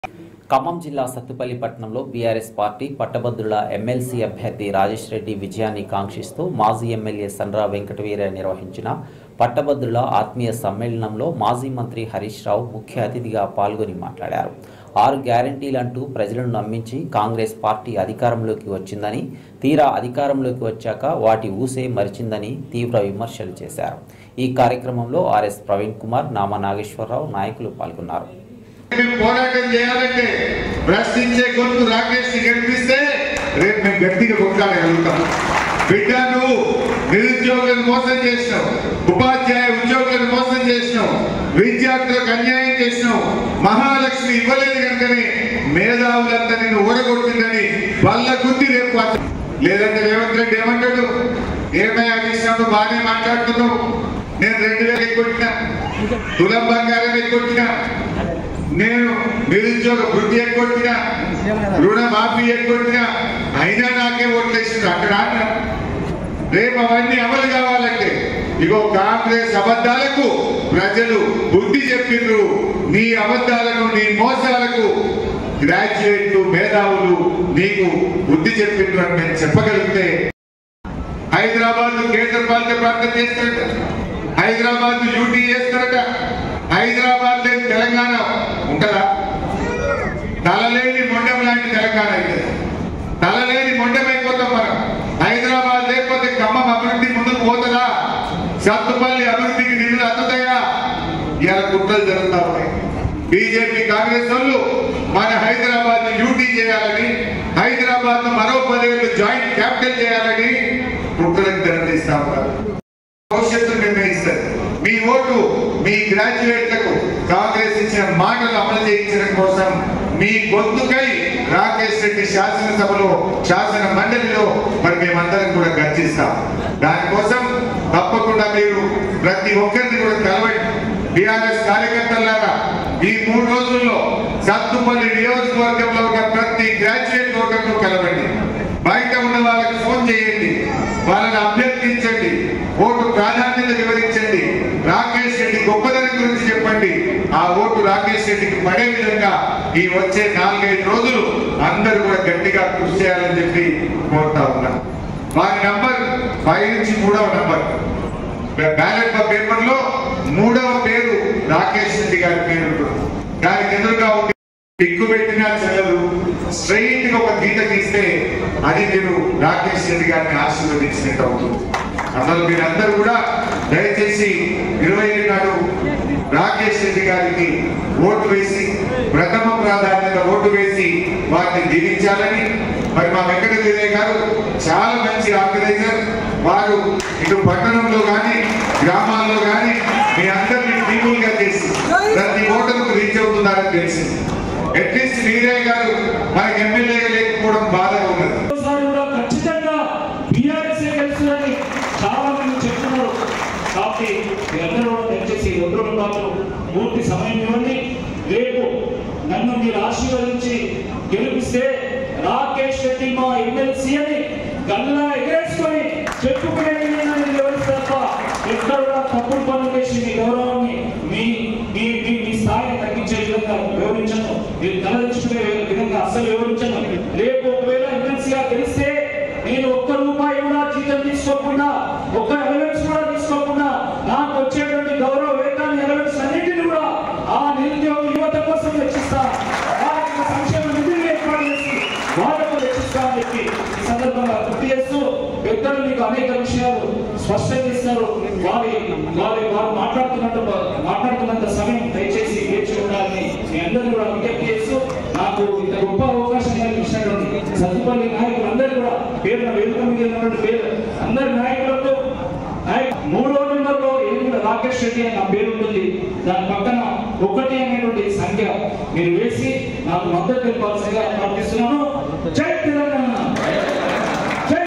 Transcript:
ఖమ్మం జిల్లా సత్తుపల్లి పట్టణంలో BRS party పట్టభద్రుల ఎమ్మెల్సీ అభ్యర్థి రాజేష్ రెడ్డి విజయాన్ని కాంక్షిస్తూ మాజీ ఎమ్మెల్యే సండ్ర వెంకటవీర నిర్వహించిన పట్టభద్రుల ఆత్మీయ సమ్మేళనంలో మాజీ మంత్రి హరీష్ రావు ముఖ్య అతిథిగా పాల్గొని మాట్లాడారు. 6 గ్యారంటీలంటూ ప్రజలను నమ్మించి కాంగ్రెస్ పార్టీ అధికారంలోకి వచ్చిందని, తీరా అధికారంలోకి వచ్చాక వాటి ఊసే మరిచిందని తీవ్ర విమర్శలు చేశారు. ఈ కార్యక్రమంలో ఆర్ఎస్ ప్రవీణ్ కుమార్, నామా నాగేశ్వరరావు నాయకులు పాల్గొన్నారు. పోరాటం చేయాలంటే ప్రశ్నించే గొంతు రాకేష్ కనిపిస్తే రేపు మేము గట్టిగా కొట్లాడగలుగుతాం. బిడ్డ, నువ్వు నిరుద్యోగులను మోసం చేసినావు, ఉపాధ్యాయ ఉద్యోగులను మోసం చేసినావు, విద్యార్థులకు అన్యాయం చేసినావు, మహాలక్ష్మి ఇవ్వలేదు కనుకనే మేధావులంతా నిన్ను ఓడగొట్టిందని వాళ్ళ గుర్తి రేపు. లేదంటే రేవంత్ రెడ్డి ఏమంటాడు, ఏమయ్యా చేసినప్పుడు బాగానే మాట్లాడుతున్నావు, నేను 2000 ఎక్కొట్టినా, తులం బంగారం ఎక్కొట్టినా, నేను నిరుద్యోగ వృద్ధి ఎక్కొట్టినా, రుణమాఫీ ఎక్కొట్టినా, అయినా నాకే ఓట్లేసింది అక్కడ. రేపు అవన్నీ అమలు కావాలంటే ఇగో కాంగ్రెస్ అబద్ధాలకు ప్రజలు బుద్ధి చెప్పిండ్రు. నీ అబద్ధాలకు, నీ మోసాలకు గ్రాడ్యుయేట్లు, మేధావులు నీకు బుద్ధి చెప్పిండ్రు అని నేను చెప్పగలిగితే, హైదరాబాద్ కేంద్ర పాలిత ప్రాంతం చేస్తారట, హైదరాబాద్ యూటీ చేస్తారట, హైదరాబాద్ లేని తెలంగాణ ఉంటుందా? తలలేని మొండం లాంటి తెలంగాణ అయితే తలలేని మొండం అయిపోతాం మనం. హైదరాబాద్ లేకపోతే ఖమ్మం అభివృద్ధి ముందుకు పోతుందా? సత్తుపల్లి అభివృద్ధికి నిధులు అందుతాయా? ఇలా కుట్రలు జరుగుతా ఉన్నాయి. బీజేపీ కాంగ్రెస్ వాళ్ళు మన హైదరాబాద్ యూటీ చేయాలని, హైదరాబాద్ మరో 10 ఏళ్ళు జాయింట్ క్యాపిటల్ చేయాలని కుట్రలకు తెరదీస్తా ఉన్నారు. భవిష్యత్తు నిర్ణయిస్తారు. మీ ఓటు మీ గ్రాడ్యుయేట్లకు కాంగ్రెస్ ఇచ్చిన మాటలు అమలు చేయించడం కోసం మీ గొంతుకై రాకేష్ రెడ్డి శాసనసభలో, శాసన మండలిలో మరి మేమందరం కూడా గర్జిస్తాం. దానికోసం తప్పకుండా మీరు ప్రతి ఒక్కరిని కూడా కలవండి. బీఆర్ఎస్ కార్యకర్తలారా ఈ 3 రోజుల్లో సత్తుపల్లి నియోజకవర్గంలో ఉన్న ప్రతి గ్రాడ్యుయేట్ ఓటర్ను కలవండి. బయట ఉన్న వాళ్ళకి ఫోన్ చేయండి, వాళ్ళని అభ్యర్థించండి, ఓటు ప్రాధాన్యత వివరించండి, రాకేష్ రెడ్డి గొప్పదనం గురించి చెప్పండి. ఆ ఓటు రాకేష్ రెడ్డికి పడే విధంగా ఈ వచ్చే 4-5 రోజులు అందరూ కూడా గట్టిగా కృషి చేయాలని చెప్పి కోరుతా ఉన్నా. వారి నంబర్ 5 నుంచి 3వ నంబర్ బ్యాలెట్ పేపర్ లో 3వ పేరు రాకేష్ రెడ్డి గారి పేరు ఉంటుంది. దానికి ఎదురుగా ఉండి టిక్కు పెట్టినా చెల్లదు, స్ట్రైట్ గా ఒక గీత గీస్తే అది మీరు రాకేష్ రెడ్డి గారిని ఆశీర్వదించినట్టు అవుతుంది. అసలు మీరందరూ కూడా దయచేసి 27 నాడు రాకేష్ రెడ్డి గారికి ఓటు వేసి, ప్రథమ ప్రాధాన్యత ఓటు వేసి వారిని దీవించాలని. మరి మా వెంకటవీరయ్య గారు చాలా మంచి ఆర్గనైజర్. వారు ఇటు పట్టణంలో కానీ గ్రామాల్లో కానీ మీ అందరినీ పీపుల్ గా చేసి ప్రతి ఓటర్కు రీచ్ అవుతున్నారని తెలిసింది. అట్లీస్ట్ వీరయ్య గారు మనకి ఎమ్మెల్యేగా లేకపోవడం బాధగా ఉన్నది. ఖచ్చితంగా బీఆర్ఎస్ గెలుస్తుందని చాలా మంది చెప్తున్నారు. కాబట్టి మీరందరూ దయచేసి 2 రోజుల పాటు పూర్తి సమయం ఇవ్వండి. రేపు నన్ను మీరు ఆశీర్వదించి గెలిపిస్తే రాకేష్ రెడ్డి మా ఎమ్మెల్సీ అని గల్లా ఎగరేసుకొని చెప్పుకునే తప్ప ఎక్కడ కూడా తప్పుడు పనులు చేసి మీ గౌరవాన్ని, మీ స్థాయిని తగ్గించే విధంగా వివరించను, మీరు తలదించుకునే విధంగా అసలు వివరించను. రేపు ఒకవేళ ఎమ్మెల్సీగా గెలిస్తే నేను ₹1 కూడా జీతం తీసుకోకుండా, ఒక ఎలవెన్స్ కూడా తీసుకోకుండా, నాకు వచ్చేటువంటి గౌరవ వేతనాన్ని, ఎలవెన్స్ అన్నింటినీ కూడా ఆ నిరుద్యోగ యువత కోసం వెచ్చిస్తా, వారికి సంక్షేమ నిధులు ఏర్పాటు చేసి వాళ్ళకు వెచ్చిస్తా అని చెప్పి ఈ సందర్భంగా గుర్తు చేస్తూ, పెద్దలు మీకు అనేక విషయాలు స్పష్టం చేస్తారు. వారు మాట్లాడుతున్నంత సమయం దయచేసి వేచి ఉండాలని మీ అందరూ కూడా విజ్ఞప్తి చేస్తూ, నాకు ఇంత గొప్ప అవకాశం కల్పించినటువంటి సత్తుపల్లి నాయకులందరూ కూడా పేరున వేదిక మీద ఉన్నటువంటి అందరి నాయకులతో 3వ నెంబర్లో రాకేష్ రెడ్డి అని నా పేరు ఉంటుంది. దాని పక్కన 1 అనేటువంటి సంఖ్య మీరు వేసి నాకు మద్దతు తెలపాల్సిందిగా ప్రార్థిస్తున్నాను. జై తెలంగాణ.